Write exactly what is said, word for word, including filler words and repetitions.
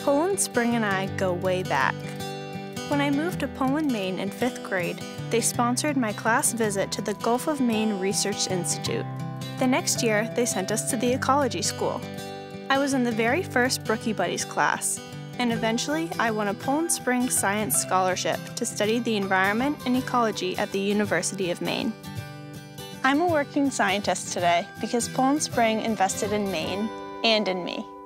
Poland Spring and I go way back. When I moved to Poland, Maine in fifth grade, they sponsored my class visit to the Gulf of Maine Research Institute. The next year, they sent us to the ecology school. I was in the very first Brookie Buddies class, and eventually I won a Poland Spring Science Scholarship to study the environment and ecology at the University of Maine. I'm a working scientist today because Poland Spring invested in Maine and in me.